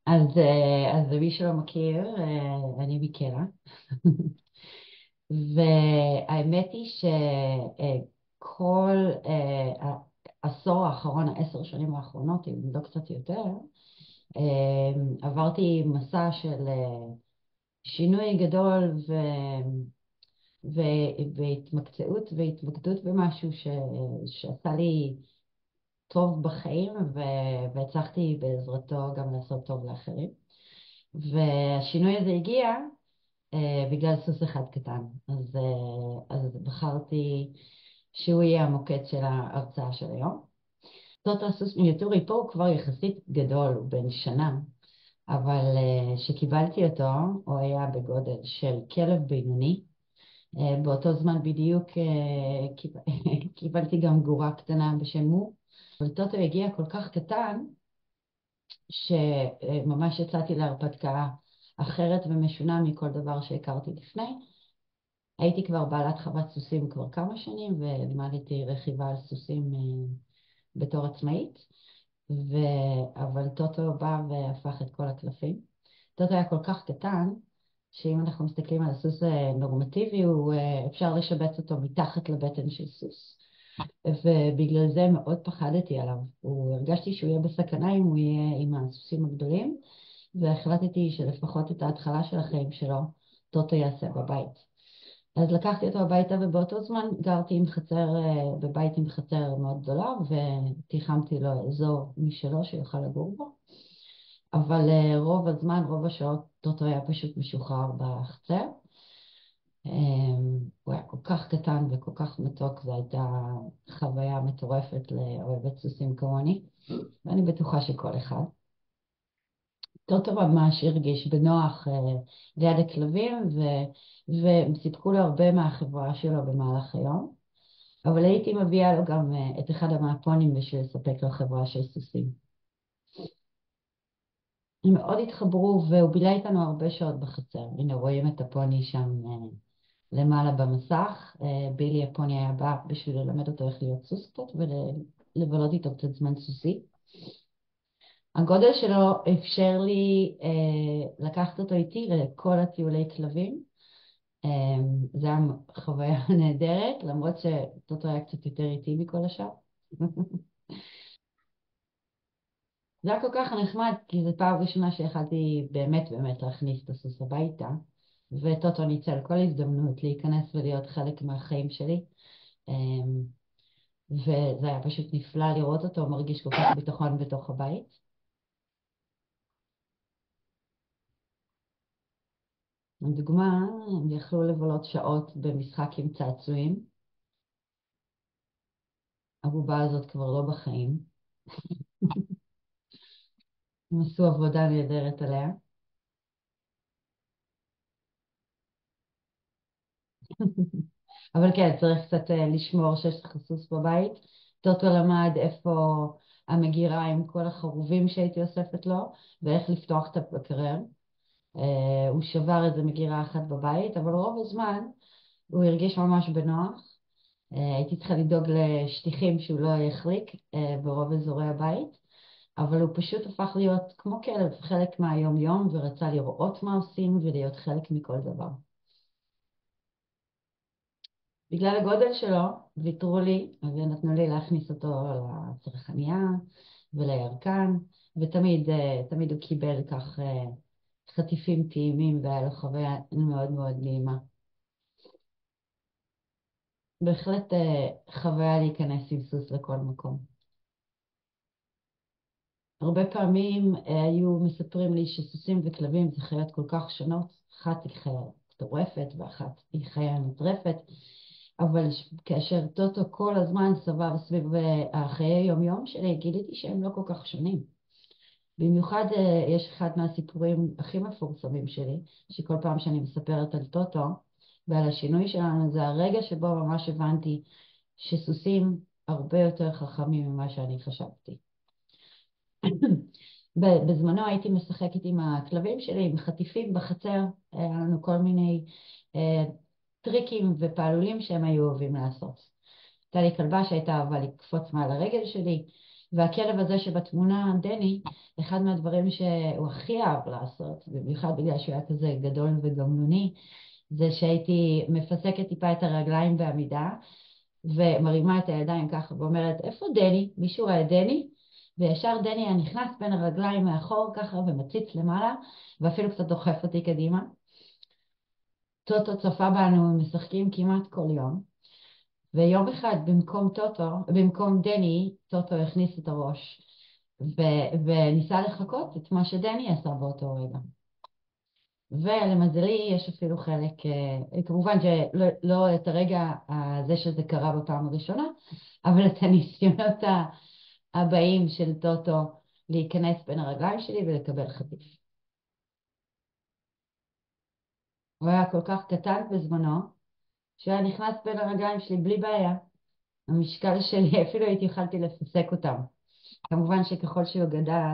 אז למי שלא מכיר, אני מיקלה. והאמת היא שכל העשור האחרון, 10 שנים האחרונות, אם לא קצת יותר, עברתי מסע של שינוי גדול והתמקצעות והתמקדות במשהו שעשה לי טוב בחיים, והצלחתי בעזרתו גם לעשות טוב לאחרים. והשינוי הזה הגיע בגלל סוס אחד קטן. אז בחרתי שהוא יהיה המוקד של ההרצאה של היום. זאת הסוס מיניאטורי פה הוא כבר יחסית גדול, הוא בן שנה, אבל שקיבלתי אותו הוא היה בגודל של כלב בינוני. באותו זמן בדיוק קיבלתי גם גורה קטנה בשם מו, אבל טוטו הגיע כל כך קטן שממש יצאתי להרפתקה אחרת ומשונה מכל דבר שהכרתי לפני. הייתי כבר בעלת חוות סוסים כבר כמה שנים, ולימדתי רכיבה על סוסים בתור עצמאית, אבל טוטו בא והפך את כל הקלפים. טוטו היה כל כך קטן, שאם אנחנו מסתכלים על הסוס נורמטיבי, אפשר לשבץ אותו מתחת לבטן של סוס. ובגלל זה מאוד פחדתי עליו. הרגשתי שהוא יהיה בסכנה אם הוא יהיה עם הסוסים הגדולים, והחלטתי שלפחות את ההתחלה של החיים שלו, טוטו יעשה בבית. אז לקחתי אותו הביתה, ובאותו זמן גרתי עם חצר, בבית עם חצר מאוד גדולה, ותיחמתי לו אזור משלו שיוכל לגור בו. אבל רוב הזמן, רוב השעות, טוטו היה פשוט משוחרר בחצר. הוא היה כל כך קטן וכל כך מתוק, זו הייתה חוויה מטורפת לאוהבת סוסים כמוני, ואני בטוחה שכל אחד. טוטו ממש הרגיש בנוח ליד הכלבים, והם סיפקו לו הרבה מהחברה שלו במהלך היום, אבל הייתי מביאה לו גם את אחד המאפונים בשביל לספק לו חברה של סוסים. הם מאוד התחברו, והוא בילה איתנו הרבה שעות בחצר. הנה רואים את הפוני שם למעלה במסך. בילי הפוני היה בא בשביל ללמד אותו איך להיות סוס קצת ולבלות איתו קצת זמן סוסי. הגודל שלו אפשר לי לקחת אותו איתי לכל הטיולי כלבים. זה היה חוויה נהדרת, למרות שטוטו היה קצת יותר איטי מכל השאר. זה היה כל כך נחמד, כי זו פעם ראשונה שיכלתי באמת באמת להכניס את הסוס הביתה, וטוטו ניצל כל הזדמנות להיכנס ולהיות חלק מהחיים שלי. וזה היה פשוט נפלא לראות אותו, מרגיש כל כך ביטחון בתוך הבית. לדוגמה, הם יכלו לבלות שעות במשחק עם צעצועים. הבובה הזאת כבר לא בחיים. הם עשו עבודה נהדרת עליה. אבל כן, צריך קצת לשמור שיש לך סוס בבית. טוטו למד איפה המגירה עם כל החרובים שהייתי אוספת לו, ואיך לפתוח את המקרר. הוא שבר איזה מגירה אחת בבית, אבל רוב הזמן הוא הרגיש ממש בנוח. הייתי צריכה לדאוג לשטיחים שהוא לא יחליק ברוב אזורי הבית, אבל הוא פשוט הפך להיות כמו כלב, חלק מהיום-יום, ורצה לראות מה עושים ולהיות חלק מכל דבר. בגלל הגודל שלו, ויתרו לי, ונתנו לי להכניס אותו לצרכניה ולירקן, ותמיד תמיד הוא קיבל כך חטיפים טעימים, והיה לו חוויה מאוד מאוד נעימה. בהחלט חוויה להיכנס עם סוס לכל מקום. הרבה פעמים היו מספרים לי שסוסים וכלבים זה חיות כל כך שונות, אחת היא חיה טורפת ואחת היא חיה נטרפת, אבל כאשר טוטו כל הזמן סבב סביב החיי יום-יום שלי, גיליתי שהם לא כל כך שונים. במיוחד יש אחד מהסיפורים הכי מפורסמים שלי, שכל פעם שאני מספרת על טוטו ועל השינוי שלנו, זה הרגע שבו ממש הבנתי שסוסים הרבה יותר חכמים ממה שאני חשבתי. בזמנו הייתי משחקת עם הכלבים שלי, עם חטיפים בחצר, היה לנו כל מיני טריקים ופעלולים שהם היו אוהבים לעשות. הייתה לי כלבה שהייתה אוהבה לקפוץ מעל הרגל שלי, והכלב הזה שבתמונה, דני, אחד מהדברים שהוא הכי אהב לעשות, במיוחד בגלל שהוא היה כזה גדול וגמלוני, זה שהייתי מפסקת טיפה את הרגליים בעמידה, ומרימה את הידיים ככה ואומרת, איפה דני? מישהו רואה דני? וישר דני היה נכנס בין הרגליים מאחור ככה ומציץ למעלה, ואפילו קצת דוחף אותי קדימה. טוטו צפה בנו משחקים כמעט כל יום, ויום אחד במקום דני, טוטו הכניס את הראש, וניסה לחכות את מה שדני עשה באותו רגע. ולמזלי יש אפילו חלק, כמובן שלא את הרגע הזה שזה קרה בפעם הראשונה, אבל את הניסיונות הבאים של טוטו להיכנס בין הרגליים שלי ולקבל חטיף. הוא היה כל כך קטן בזמנו, שהוא היה נכנס בין הרגליים שלי בלי בעיה. המשקל שלי, אפילו יכולתי לפסק אותם. כמובן שככל שהוא גדל,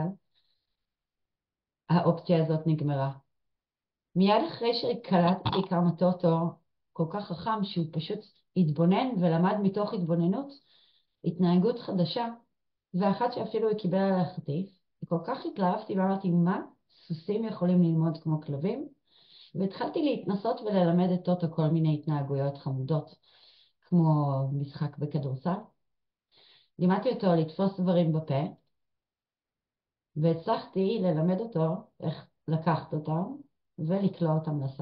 האופציה הזאת נגמרה. מיד אחרי שקלטתי כמה טוטו כל כך חכם שהוא פשוט התבונן ולמד מתוך התבוננות התנהגות חדשה, ואחת שאפילו הוא קיבל עליה חטיף, וכל כך התלהבתי ואמרתי, מה? סוסים יכולים ללמוד כמו כלבים? והתחלתי להתנסות וללמד את טוטו כל מיני התנהגויות חמודות, כמו משחק בכדורסל. לימדתי אותו לתפוס דברים בפה, והצלחתי ללמד אותו איך לקחת אותם ולקלוע אותם לסל.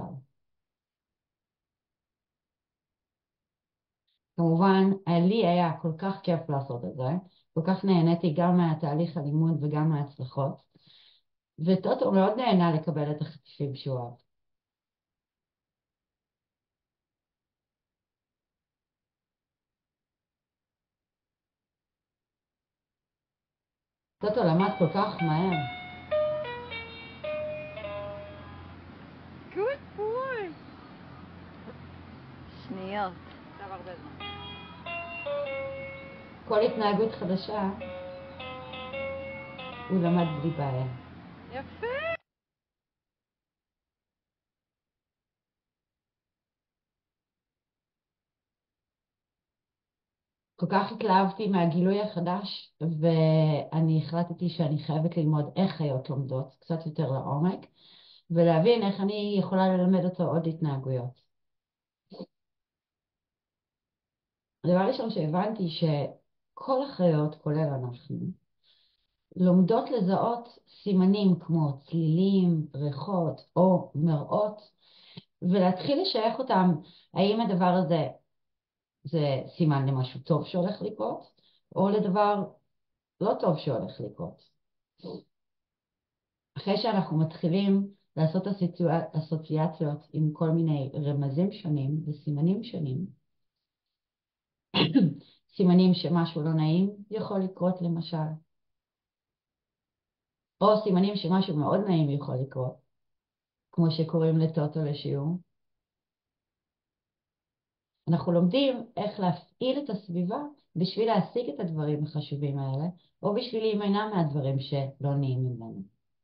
כמובן, לי היה כל כך כיף לעשות את זה, כל כך נהניתי גם מהתהליך הלימוד וגם מההצלחות, וטוטו מאוד נהנה לקבל את החטיפים שהוא אוהב. טוטו למד כל כך מהר. Good boy. שניות. עכשיו הרבה זמן. כל התנהגות חדשה הוא למד בלי בעיה. יפה. כל כך התלהבתי מהגילוי החדש, ואני החלטתי שאני חייבת ללמוד איך חיות לומדות, קצת יותר לעומק, ולהבין איך אני יכולה ללמד אותו עוד התנהגויות. הדבר ראשון שהבנתי שכל החיות, כולל אנחנו, לומדות לזהות סימנים כמו צלילים, ריחות או מראות, ולהתחיל לשייך אותם, האם הדבר הזה זה סימן למשהו טוב שהולך לקרות, או לדבר לא טוב שהולך לקרות. אחרי שאנחנו מתחילים לעשות אסוציאציות עם כל מיני רמזים שונים וסימנים שונים, סימנים שמשהו לא נעים יכול לקרות למשל, או סימנים שמשהו מאוד נעים יכול לקרות, כמו שקוראים לטוטו לשיעור. אנחנו לומדים איך להפעיל את הסביבה בשביל להשיג את הדברים החשובים האלה, או בשביל להימנע מהדברים שלא נעימים לנו.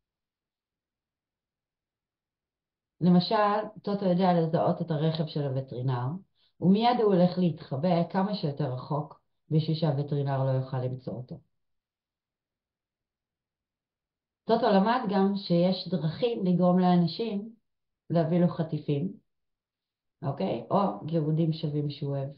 למשל, טוטו יודע לזהות את הרכב של הווטרינר, ומיד הוא הולך להתחבא כמה שיותר רחוק, בשביל שהווטרינר לא יוכל למצוא אותו. טוטו למד גם שיש דרכים לגרום לאנשים להביא לו חטיפים, אוקיי? או גירודים שווים שהוא אוהב.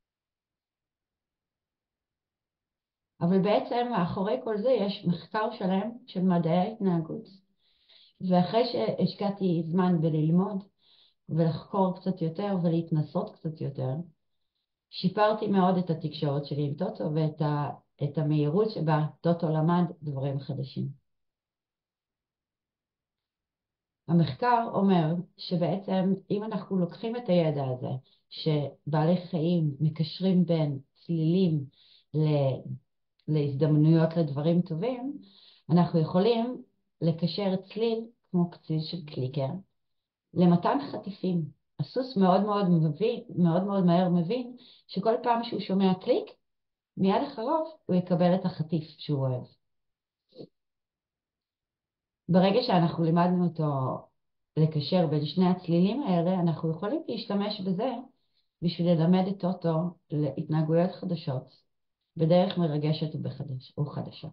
אבל בעצם מאחורי כל זה יש מחקר שלם של מדעי ההתנהגות. ואחרי שהשקעתי זמן בללמוד ולחקור קצת יותר ולהתנסות קצת יותר, שיפרתי מאוד את התקשורת שלי עם טוטו ואת המהירות שבה טוטו למד דברים חדשים. המחקר אומר שבעצם אם אנחנו לוקחים את הידע הזה, שבעלי חיים מקשרים בין צלילים להזדמנויות לדברים טובים, אנחנו יכולים לקשר צליל כמו קציל של קליקר למתן חטיפים. הסוס מאוד מאוד מהר מבין שכל פעם שהוא שומע קליק, מיד אחריו הוא יקבל את החטיף שהוא אוהב. ברגע שאנחנו לימדנו אותו לקשר בין שני הצלילים האלה, אנחנו יכולים להשתמש בזה בשביל ללמד את טוטו להתנהגויות חדשות, בדרך מרגשת וחדשה.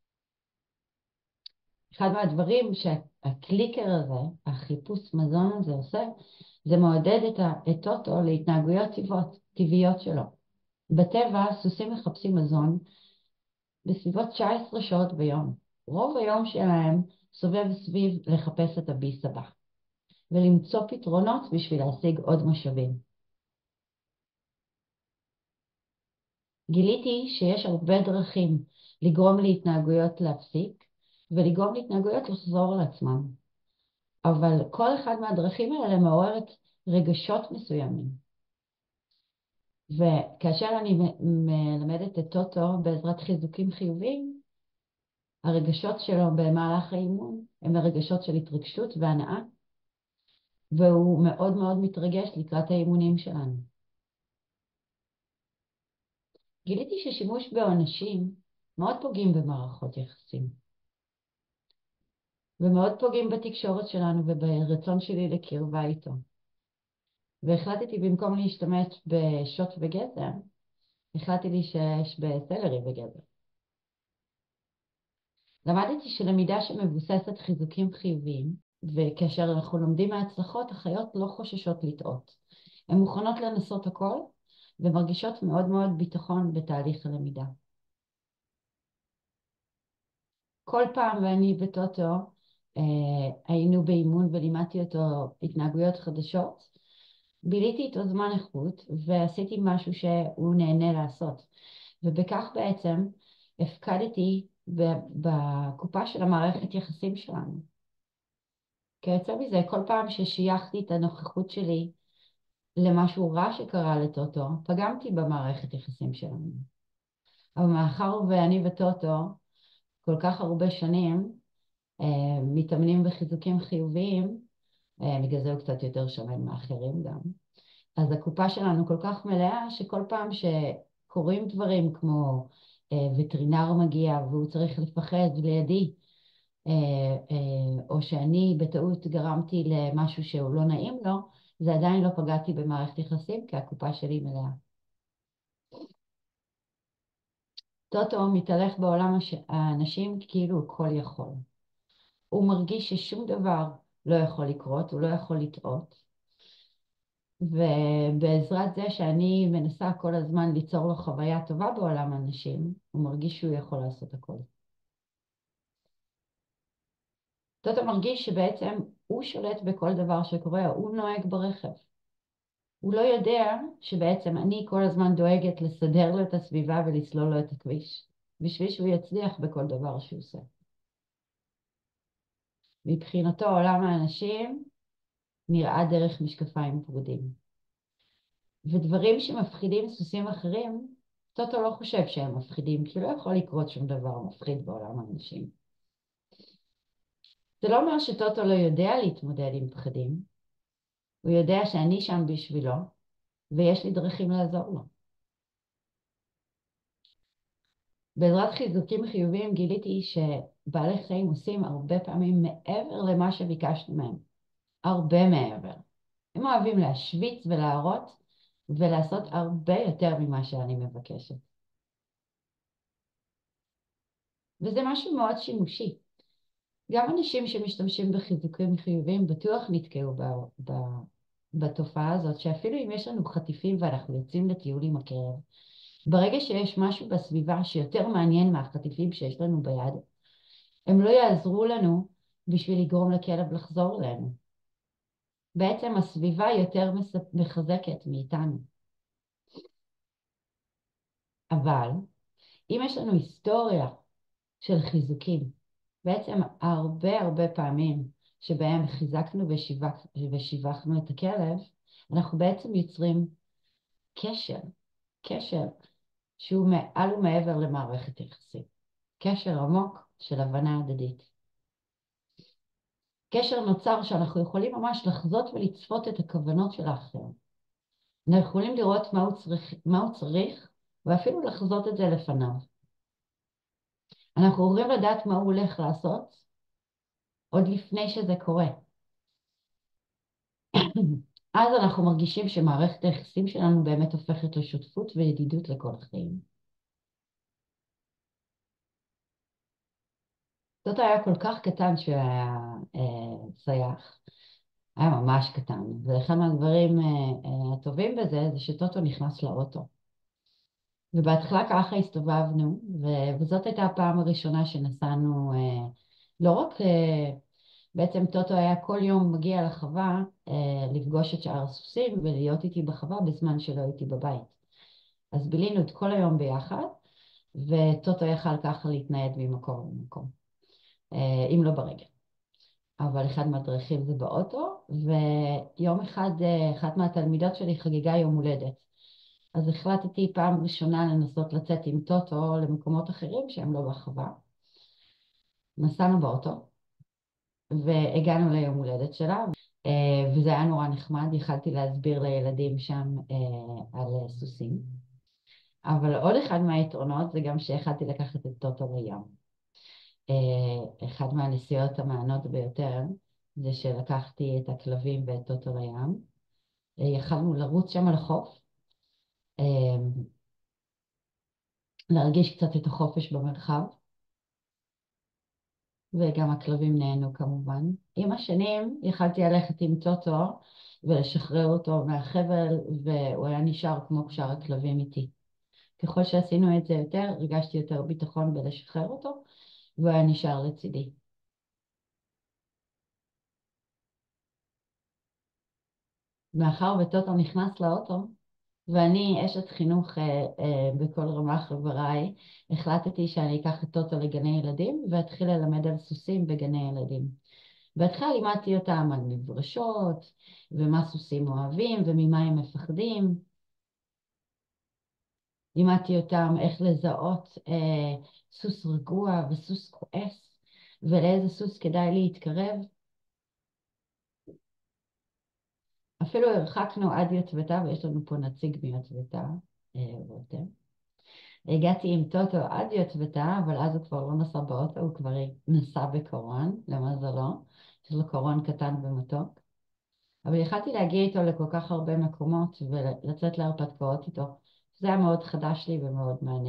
אחד מהדברים שהקליקר הזה, החיפוש מזון הזה עושה, זה מעודד את טוטו להתנהגויות טבעיות שלו. בטבע, סוסים מחפשים מזון בסביבות 19 שעות ביום. רוב היום שלהם סובב סביב לחפש את הביס הבא, ולמצוא פתרונות בשביל להשיג עוד משאבים. גיליתי שיש הרבה דרכים לגרום להתנהגויות להפסיק, ולגרום להתנהגויות לחזור על עצמם. אבל כל אחד מהדרכים האלה מעוררת רגשות מסוימים. וכאשר אני מלמדת את טוטו בעזרת חיזוקים חיוביים, הרגשות שלו במהלך האימון הם הרגשות של התרגשות והנאה, והוא מאוד מאוד מתרגש לקראת האימונים שלנו. גיליתי ששימוש בעונשים מאוד פוגעים במערכות יחסים, ומאוד פוגעים בתקשורת שלנו וברצון שלי לקרבה איתו. והחלטתי במקום להשתמש בשוט וגזר, החלטתי להשתמש בסלרי וגזר. למדתי שלמידה שמבוססת חיזוקים חיוביים, וכאשר אנחנו לומדים מההצלחות, החיות לא חוששות לטעות. הן מוכנות לנסות הכל, ומרגישות מאוד מאוד ביטחון בתהליך הלמידה. כל פעם ואני וטוטו היינו באימון ולימדתי אותו התנהגויות חדשות, ביליתי איתו זמן איכות ועשיתי משהו שהוא נהנה לעשות. ובכך בעצם הפקדתי בקופה של המערכת יחסים שלנו. כיוצא מזה, כל פעם ששייכתי את הנוכחות שלי למשהו רע שקרה לטוטו, פגמתי במערכת יחסים שלנו. אבל מאחר ואני וטוטו כל כך הרבה שנים מתאמנים בחיזוקים חיוביים, בגלל זה הוא קצת יותר שמן מאחרים גם, אז הקופה שלנו כל כך מלאה שכל פעם שקורים דברים כמו וטרינר מגיע והוא צריך לפחד לידי, או שאני בטעות גרמתי למשהו שהוא לא נעים לו, זה עדיין לא פגעתי במערכת יחסים כי הקופה שלי מלאה. טוטו מתהלך בעולם האנשים כאילו הוא כל יכול. הוא מרגיש ששום דבר לא יכול לקרות, הוא לא יכול לטעות. ובעזרת זה שאני מנסה כל הזמן ליצור לו חוויה טובה בעולם האנשים, הוא מרגיש שהוא יכול לעשות הכל. טוטו מרגיש שבעצם הוא שולט בכל דבר שקורה, הוא נוהג ברכב. הוא לא יודע שבעצם אני כל הזמן דואגת לסדר לו את הסביבה ולסלול לו את הכביש, בשביל שהוא יצליח בכל דבר שהוא עושה. מבחינתו עולם האנשים נראה דרך משקפיים פרודים. ודברים שמפחידים סוסים אחרים, טוטו לא חושב שהם מפחידים, כי לא יכול לקרות שום דבר מפחיד בעולם האנשים. זה לא אומר שטוטו לא יודע להתמודד עם פחדים. הוא יודע שאני שם בשבילו, ויש לי דרכים לעזור לו. בעזרת חיזוקים חיוביים גיליתי שבעלי חיים עושים הרבה פעמים מעבר למה שביקשנו מהם. הרבה מעבר. הם אוהבים להשוויץ ולהראות ולעשות הרבה יותר ממה שאני מבקשת. וזה משהו מאוד שימושי. גם אנשים שמשתמשים בחיזוקים חיוביים בטוח נתקעו בתופעה הזאת, שאפילו אם יש לנו חטיפים ואנחנו יוצאים לטיול עם הכלב, ברגע שיש משהו בסביבה שיותר מעניין מהחטיפים שיש לנו ביד, הם לא יעזרו לנו בשביל לגרום לכלב לחזור אלינו. בעצם הסביבה יותר מחזקת מאיתנו. אבל אם יש לנו היסטוריה של חיזוקים, בעצם הרבה פעמים שבהם חיזקנו ושיווחנו את הכלב, אנחנו בעצם יוצרים קשר שהוא מעל ומעבר למערכת יחסים. קשר עמוק של הבנה הדדית. קשר נוצר שאנחנו יכולים ממש לחזות ולצפות את הכוונות של האחר. אנחנו יכולים לראות מה הוא צריך ואפילו לחזות את זה לפניו. אנחנו יכולים לדעת מה הוא הולך לעשות עוד לפני שזה קורה. אז אנחנו מרגישים שמערכת היחסים שלנו באמת הופכת לשותפות וידידות לכל החיים. טוטו היה כל כך קטן שהוא היה צייח. היה ממש קטן. ואחד מהדברים הטובים בזה זה שטוטו נכנס לאוטו. ובהתחלה ככה הסתובבנו, וזאת הייתה הפעם הראשונה שנסענו, לא רק, בעצם טוטו היה כל יום מגיע לחווה לפגוש את שאר הסוסים ולהיות איתי בחווה בזמן שלא הייתי בבית. אז בילינו את כל היום ביחד, וטוטו יכל ככה להתנייד ממקום למקום, אם לא ברגל. אבל אחד מהדרכים זה באוטו, ויום אחד אחת מהתלמידות שלי חגגה יום הולדת. אז החלטתי פעם ראשונה לנסות לצאת עם טוטו למקומות אחרים שהם לא בחווה. נסענו באוטו, והגענו ליום הולדת שלה, וזה היה נורא נחמד, יכלתי להסביר לילדים שם על סוסים. אבל עוד אחד מהיתרונות זה גם שיכלתי לקחת את טוטו לים. אחד מהנסיעות המענות ביותר זה שלקחתי את הכלבים ואת טוטו לים. יכלנו לרוץ שם על החוף, להרגיש קצת את החופש במרחב, וגם הכלבים נהנו כמובן. עם השנים יכלתי ללכת עם טוטו ולשחרר אותו מהחבל, והוא היה נשאר כמו שאר הכלבים איתי. ככל שעשינו את זה יותר, הרגשתי יותר ביטחון בלשחרר אותו, והוא היה נשאר לצידי. מאחר וטוטו נכנס לאוטו, ואני אשת חינוך בכל רמ"ח חבריי, החלטתי שאני אקח את טוטו לגני ילדים ואתחיל ללמד על סוסים בגני ילדים. בהתחלה לימדתי אותם על מברשות, ומה סוסים אוהבים וממה הם מפחדים. לימדתי אותם איך לזהות סוס רגוע וסוס כועס, ולאיזה סוס כדאי להתקרב. אפילו הרחקנו עד יוטבתה, ויש לנו פה נציג מיוטבתה, רותם. הגעתי עם טוטו עד יוטבתה, אבל אז הוא כבר לא נסע באוטו, הוא כבר נסע בקורון, למזלו. יש לו קורון קטן ומתוק. אבל יכלתי להגיע איתו לכל כך הרבה מקומות ולצאת להרפתקאות איתו. זה היה מאוד חדש לי ומאוד מענה.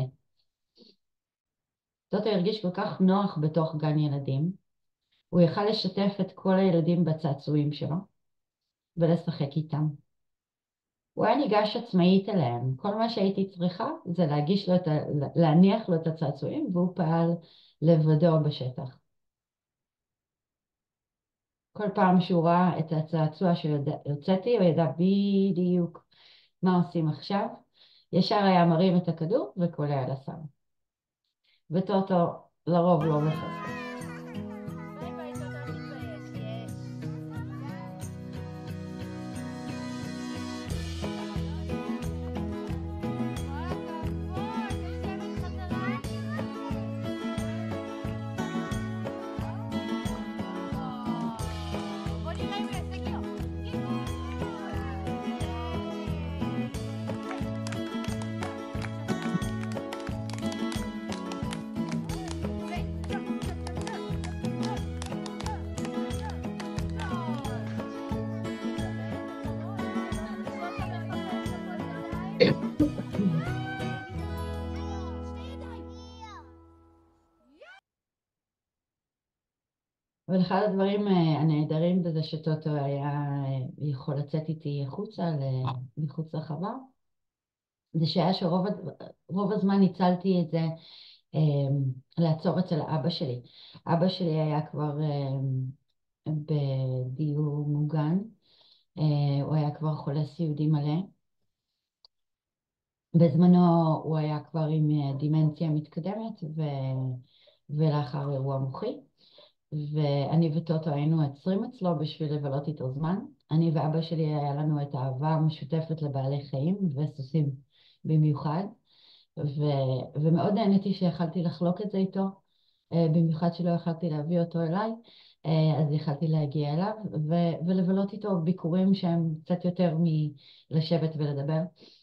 טוטו הרגיש כל כך נוח בתוך גן ילדים. הוא יכל לשתף את כל הילדים בצעצועים שלו ולשחק איתם. הוא היה ניגש עצמאית אליהם. כל מה שהייתי צריכה זה להניח לו את הצעצועים, והוא פעל לבדו בשטח. כל פעם שהוא ראה את הצעצוע שהוצאתי, הוא ידע בדיוק מה עושים עכשיו. ישר היה מרים את הכדור וקולע לסם. וטוטו לרוב לא מפספס. אבל אחד הדברים הנהדרים בזה שטוטו היה יכול לצאת איתי מחוץ לחווה, זה שהיה שרוב הזמן ניצלתי את זה לעצור אצל אבא שלי. אבא שלי היה כבר בדיור מוגן, הוא היה כבר חולה סיעודי מלא. בזמנו הוא היה כבר עם דימנציה מתקדמת ולאחר אירוע מוחי. ואני וטוטו היינו עוצרים אצלו בשביל לבלות איתו זמן. אני ואבא שלי היה לנו את האהבה המשותפת לבעלי חיים וסוסים במיוחד, ומאוד נהניתי שיכלתי לחלוק את זה איתו, במיוחד שלא יכלתי להביא אותו אליי, אז יכלתי להגיע אליו ולבלות איתו ביקורים שהם קצת יותר מלשבת ולדבר.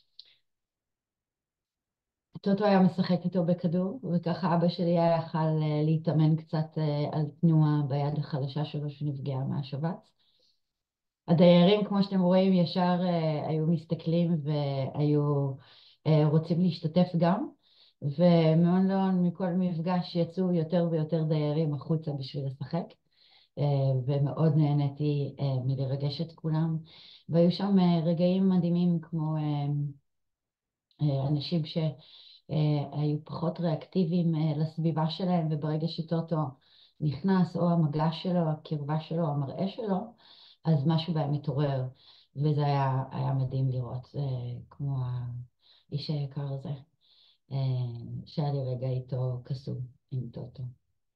טוטו היה משחק איתו בכדור, וככה אבא שלי היה יכול להתאמן קצת על תנועה ביד החלשה שלו שנפגעה מהשבץ. הדיירים, כמו שאתם רואים, ישר היו מסתכלים והיו רוצים להשתתף גם, ומהון להון מכל מפגש יצאו יותר ויותר דיירים החוצה בשביל לשחק, ומאוד נהניתי מלרגש את כולם. והיו שם רגעים מדהימים כמו אנשים שהיו פחות ריאקטיביים לסביבה שלהם, וברגע שטוטו נכנס, או המגע שלו, הקרבה שלו, המראה שלו, אז משהו בהם מתעורר, וזה היה מדהים לראות, כמו האיש היקר הזה, שהיה לי רגע איתו קסום, עם טוטו.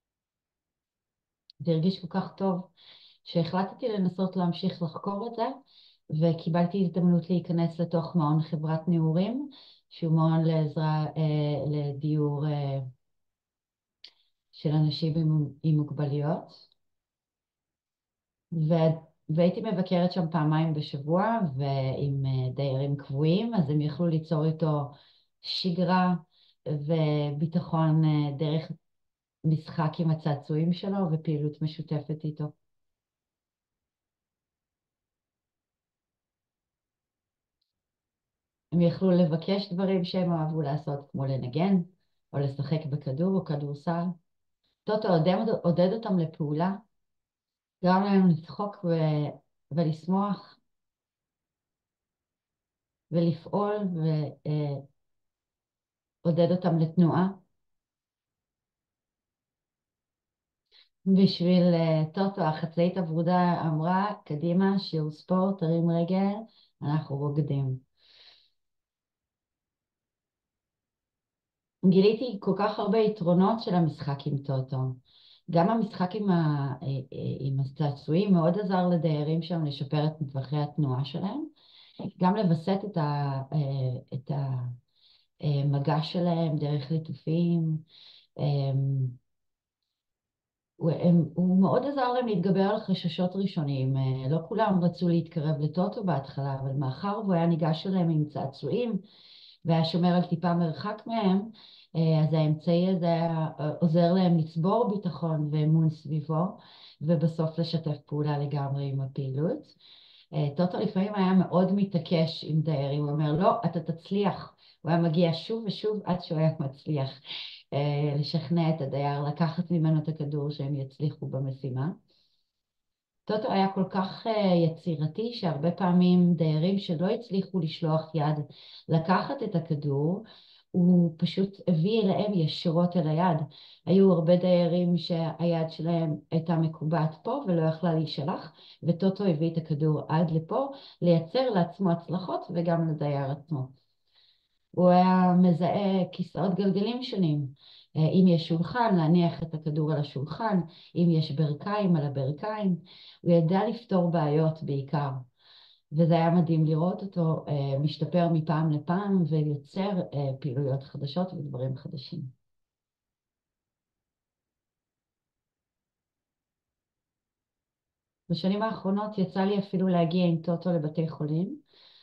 זה הרגיש כל כך טוב, שהחלטתי לנסות להמשיך לחקור את זה, וקיבלתי הזדמנות להיכנס לתוך מעון חברת נעורים, שהוא מעון לעזרה, לדיור של אנשים עם מוגבלויות. והייתי מבקרת שם פעמיים בשבוע, ועם דיירים קבועים, אז הם יכלו ליצור איתו שגרה וביטחון דרך משחק עם הצעצועים שלו ופעילות משותפת איתו. הם יכלו לבקש דברים שהם אהבו לעשות, כמו לנגן, או לשחק בכדור או כדורסל. טוטו עודד אותם לפעולה, גרם להם לצחוק ולשמוח, ולפעול, ועודד אותם לתנועה. בשביל טוטו, החצאית הוורודה אמרה, קדימה, שיעור ספורט, תרים רגל, אנחנו רוקדים. גיליתי כל כך הרבה יתרונות של המשחק עם טוטו. גם המשחק עם הצעצועים מאוד עזר לדיירים שם לשפר את מטווחי התנועה שלהם, גם לווסת את המגע שלהם דרך ליטופים. הוא מאוד עזר להם להתגבר על חששות ראשוניים. לא כולם רצו להתקרב לטוטו בהתחלה, אבל מאחר והוא היה ניגש אליהם עם צעצועים והיה שומר על טיפה מרחק מהם, אז האמצעי הזה היה עוזר להם לצבור ביטחון ואמון סביבו, ובסוף לשתף פעולה לגמרי עם הפעילות. טוטו לפעמים היה מאוד מתעקש עם דיירים, הוא אומר, לא, אתה תצליח. הוא היה מגיע שוב ושוב עד שהוא היה מצליח לשכנע את הדייר, לקחת ממנו את הכדור שהם יצליחו במשימה. טוטו היה כל כך יצירתי שהרבה פעמים דיירים שלא הצליחו לשלוח יד לקחת את הכדור, הוא פשוט הביא אליהם ישירות אל היד. היו הרבה דיירים שהיד שלהם הייתה מקובעת פה ולא יכלה להישלח, וטוטו הביא את הכדור עד לפה, לייצר לעצמו הצלחות וגם לדייר עצמו. הוא היה מזהה כיסאות גלגלים שונים. אם יש שולחן, להניח את הכדור על השולחן, אם יש ברכיים, על הברכיים. הוא ידע לפתור בעיות בעיקר. וזה היה מדהים לראות אותו משתפר מפעם לפעם ויוצר פעילויות חדשות ודברים חדשים. בשנים האחרונות יצא לי אפילו להגיע עם טוטו לבתי חולים.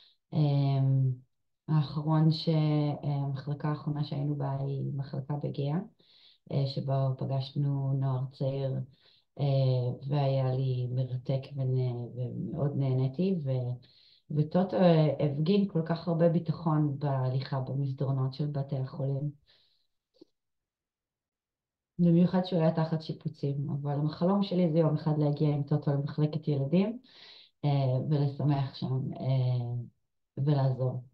המחלקה האחרונה שהיינו בה היא מחלקה בגאה, שבה פגשנו נוער צעיר, והיה לי מרתק ומאוד נהניתי, וטוטו הפגין כל כך הרבה ביטחון בהליכה במסדרונות של בתי החולים. במיוחד שהוא היה תחת שיפוצים, אבל החלום שלי זה יום אחד להגיע עם טוטו למחלקת ילדים ולשמח שם ולעזור.